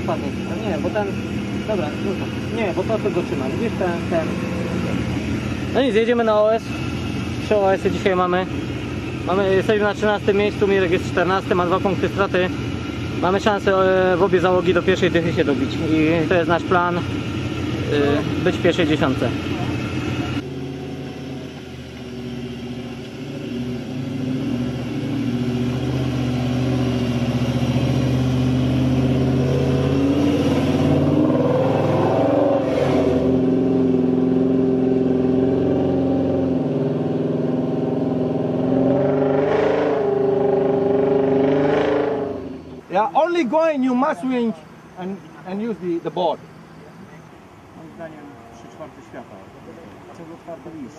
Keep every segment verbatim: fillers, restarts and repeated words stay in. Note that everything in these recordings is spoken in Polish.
spadnie. No nie, bo ten... Dobra, no to, nie, bo to tego trzyma. Widzisz ten, ten... No nic, jedziemy na O S. Trzy O S-y dzisiaj mamy. Mamy. Jesteśmy na trzynastym miejscu, Mirek jest czternasty, ma dwa punkty straty. Mamy szansę w obie załogi do pierwszej dychy się dobić. I to jest nasz plan, być w pierwszej dziesiątce. Yeah, only going you must swing and and use the the board. Moim zdaniem trzy czwarte świata. Czego twarde liście?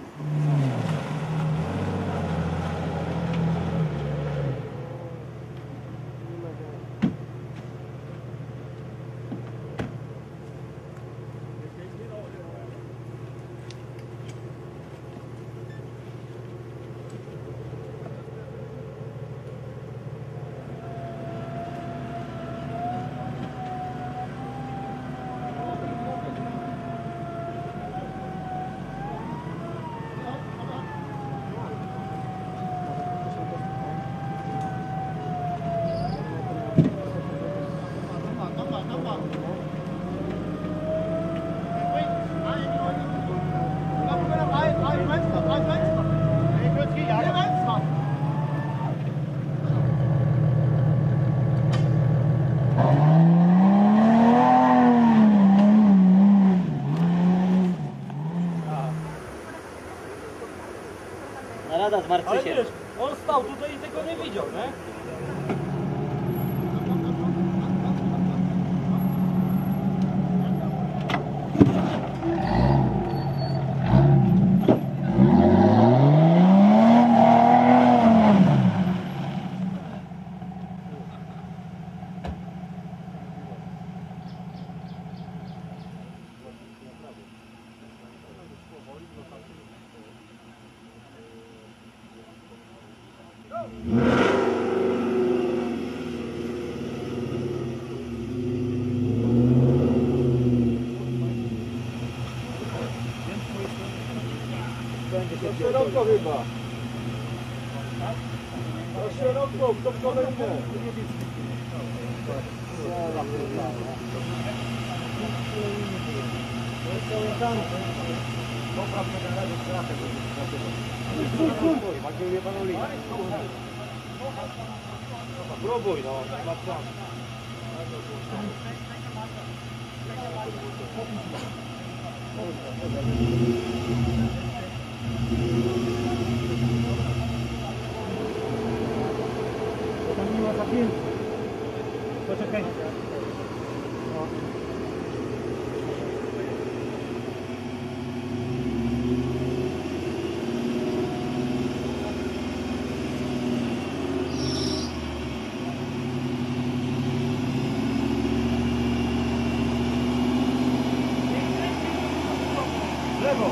Narada z Marcysiem. On stał tutaj i tego nie widział, nie? To szeroko chyba. To szeroko, kto w kolejne. Próbuj, no. Tam nie ma zapięcia. Poczekaj. Lewo.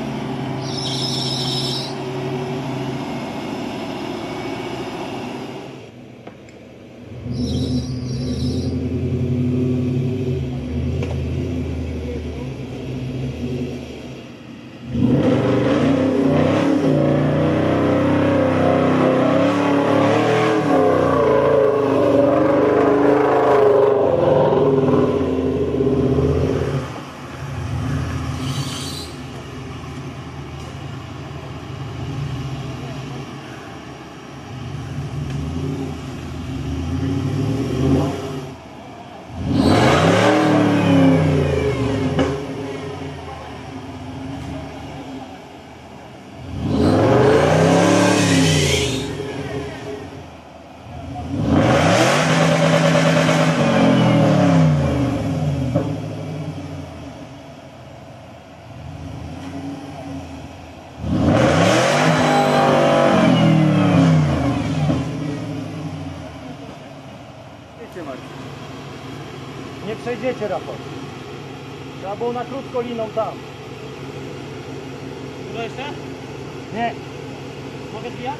Nie przejdziecie, Rafał. Trzeba było na krótko liną tam. Dużo jeszcze? Nie. Mogę zbijać?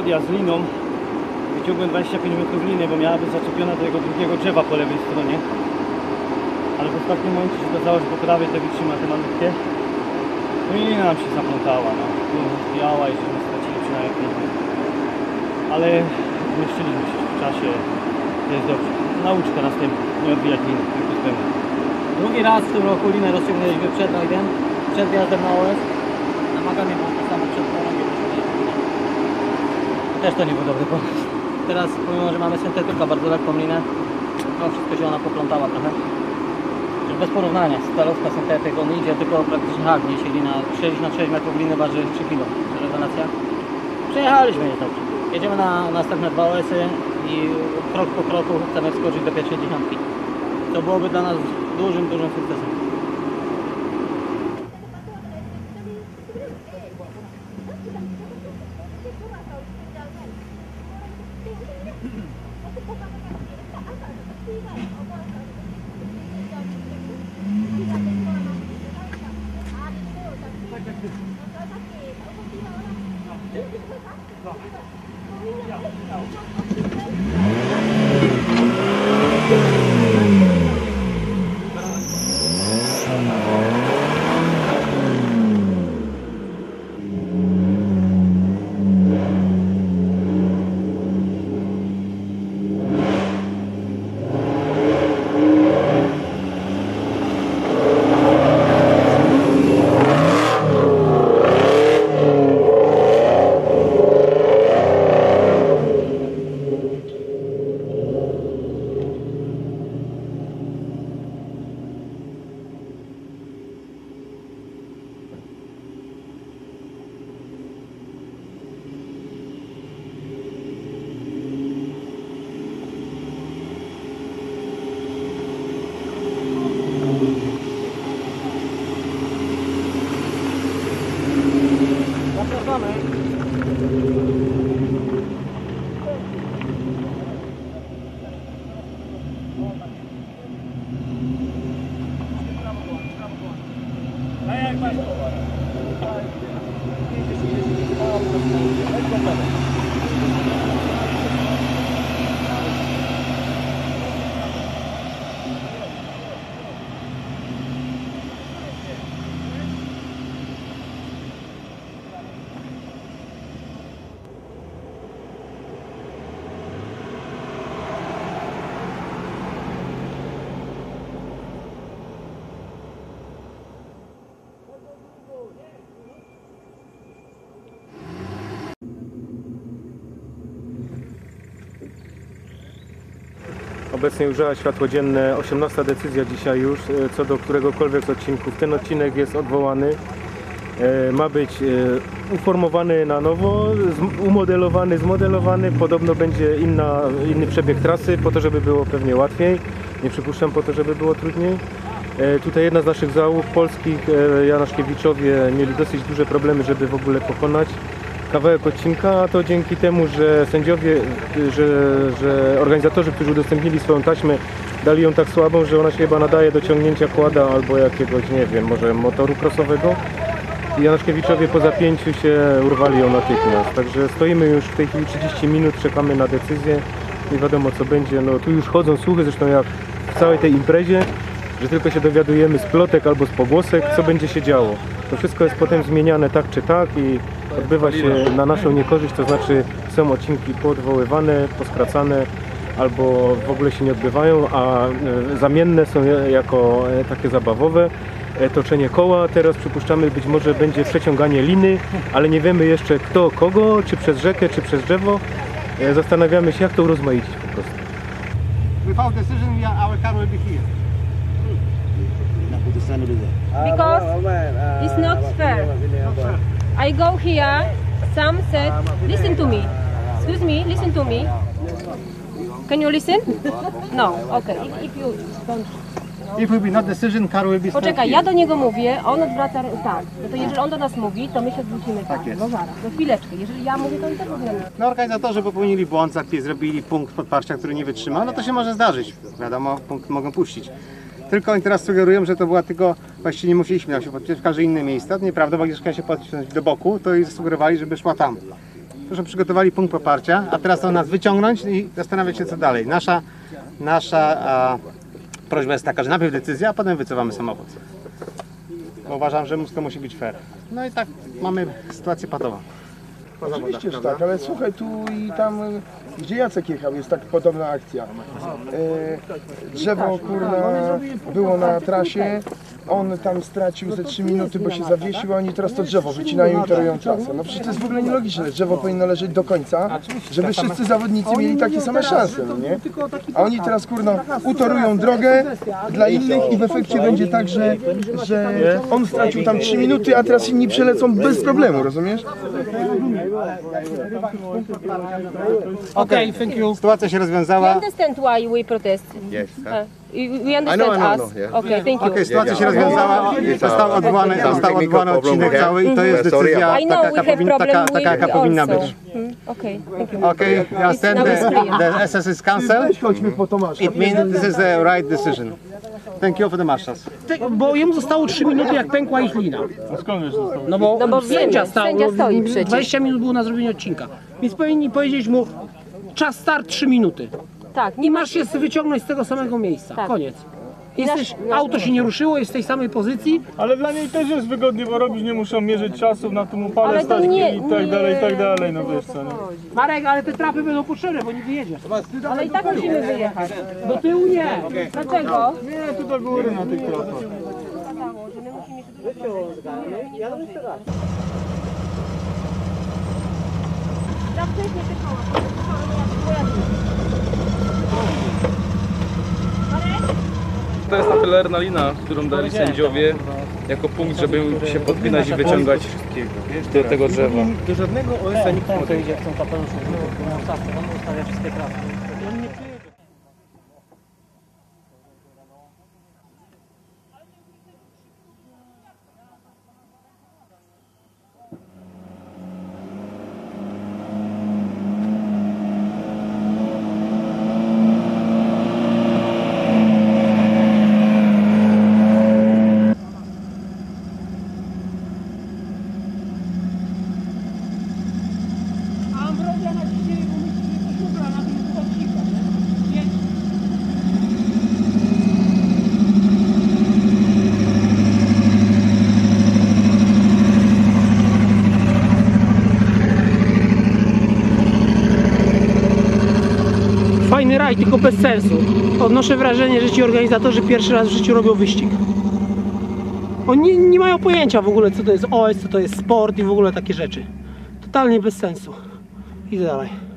ja z liną wyciągłem dwadzieścia pięć metrów liny, bo miała być zaczepiona do tego drugiego drzewa po lewej stronie. Ale w ostatnim momencie się okazało, że po prawej to wytrzyma te malutkie. No i lina nam się zaplątała, no. Zbijała i żeśmy stracili przynajmniej pięć metrów. Ale zmieściliśmy się w czasie, jest dobrze. Nauczka następna, nie odbijać liny, tylko z pełni. Drugi raz w tym roku linę rozciągnęliśmy przed rajdem, przed wjazdem na O S. Na Magamie było to samo przed prologiem. Też to nie był dobry pomysł. Teraz pomimo, że mamy syntetykę bardzo lekką linę, no wszystko się ona poplątała trochę. Bez porównania, stalowka, syntetyk, on idzie tylko praktycznie hak, niesie lina sześćdziesiąt sześć metrów liny waży trzy kilo. Rewelacja. Przejechaliśmy, jest dobrze. Jedziemy na następne dwa O S y i krok po kroku chcemy wskoczyć do pierwszej dziesiątki. To byłoby dla nas dużym, dużym sukcesem. Obecnie ujrzała światło dzienne osiemnasta decyzja dzisiaj już, co do któregokolwiek z odcinków. Ten odcinek jest odwołany. Ma być uformowany na nowo, umodelowany, zmodelowany. Podobno będzie inna, inny przebieg trasy, po to, żeby było pewnie łatwiej. Nie przypuszczam, po to, żeby było trudniej. Tutaj jedna z naszych załóg polskich, Janaszkiewiczowie, mieli dosyć duże problemy, żeby w ogóle pokonać kawałek odcinka, a to dzięki temu, że sędziowie, że, że organizatorzy, którzy udostępnili swoją taśmę, dali ją tak słabą, że ona się chyba nadaje do ciągnięcia kłada albo jakiegoś, nie wiem, może motoru crossowego. I Janaszkiewiczowie po zapięciu się urwali ją natychmiast. Także stoimy już w tej chwili trzydzieści minut, czekamy na decyzję. Nie wiadomo co będzie. No tu już chodzą słuchy, zresztą jak w całej tej imprezie, że tylko się dowiadujemy z plotek albo z pogłosek, co będzie się działo. To wszystko jest potem zmieniane tak czy tak i odbywa się na naszą niekorzyść, to znaczy są odcinki poodwoływane, poskracane albo w ogóle się nie odbywają, a zamienne są jako takie zabawowe. Toczenie koła, teraz przypuszczamy, być może będzie przeciąganie liny, ale nie wiemy jeszcze kto kogo, czy przez rzekę, czy przez drzewo. Zastanawiamy się, jak to urozmaicić po prostu. Without decision, our car will be here. Because it's not fair. I go here, some said, listen to me. Excuse me, listen to me. Can you listen? No, okay. If, if you don't... If will be not decision, car will be Poczekaj, ja do niego mówię, on odwraca, tak. No to jeżeli on do nas mówi, to my się zwrócimy tak. jest. No zaraz, do chwileczkę. Jeżeli ja mówię, to on też powinien. No organizatorzy popełnili błąd, zrobili punkt podparcia, który nie wytrzymał, no to się może zdarzyć. Wiadomo, punkt mogą puścić. Tylko oni teraz sugerują, że to była tylko, właściwie nie musieliśmy nam się podpiąć w każde inne miejsca. To nieprawda, bo Agnieszka się podpiąć do boku, to i zasugerowali, żeby szła tam. Proszę, przygotowali punkt poparcia, a teraz to nas wyciągnąć i zastanawiać się co dalej. Nasza, nasza a, prośba jest taka, że najpierw decyzja, a potem wycofamy samochód. Bo uważam, że wszystko musi być fair. No i tak mamy sytuację patową. Oczywiście, że tak, ale słuchaj, tu i tam, gdzie Jacek jechał, jest tak podobna akcja. E, drzewo, kurna, było na trasie, on tam stracił ze trzy minuty, bo się zawiesił, a oni teraz to drzewo wycinają i torują trasę. No przecież to jest w ogóle nielogiczne, drzewo powinno leżeć do końca, żeby wszyscy zawodnicy mieli takie same szanse, no nie? A oni teraz, kurna, utorują drogę dla innych i w efekcie będzie tak, że, że on stracił tam trzy minuty, a teraz inni przelecą bez problemu, rozumiesz? Okej, thank you. Sytuacja się You rozwiązała. understand why we protest? Yes. Uh, you- we understand I know, I know, us? know, yeah. Okay, thank you. Okej, sytuacja się rozwiązała. Został odwołany, został odwołany odcinek cały i to jest decyzja I know taka, we jaka, have powinna, taka, problem taka, jaka with powinna also. być. Hmm, okay, thank you. Okej, I understand the, the S S is cancelled. Chodźmy po Tomasza. It means this is the right decision. Thank you for the marshals. Bo jemu zostało trzy minuty, jak pękła ich lina. No bo, No bo sędzia wiemy, stał, sędzia stoi przecież. dwadzieścia minut było na zrobienie odcinka. Więc powinni powiedzieć mu, czas start trzy minuty. Tak, I nie masz się wyciągnąć z tego samego miejsca. Tak. Koniec. Jesteś, nasz- nasz- auto się nie ruszyło, jest w tej samej pozycji. Ale dla niej też jest wygodnie, bo robić nie muszą mierzyć czasów na tym upale, Ale to stać nie- i tak dalej, i tak nie. dalej, no wiesz co, nie? Marek, ale te trapy będą potrzebne, bo nie wyjedziesz. Ale i tak musimy wyjechać. Do tyłu nie. Dlaczego? Nie, tu do góry na tych tropach. To jest ta pelerna lina, którą dali sędziowie jako punkt, żeby się podpinać i wyciągać do tego drzewa. Do żadnego O S-a nikt nie To podejdzie. idzie w tą kapeluszu, w tą czapkę, on ustawia wszystkie trasy. A Ambrosia na dzisiaj, bo myśli, że to szukra na tym odcinku, nie? Jedź. Fajny raj, tylko bez sensu. Odnoszę wrażenie, że ci organizatorzy pierwszy raz w życiu robią wyścig. Oni nie, nie mają pojęcia w ogóle, co to jest O S, co to jest sport i w ogóle takie rzeczy. Totalnie bez sensu. Idę dalej.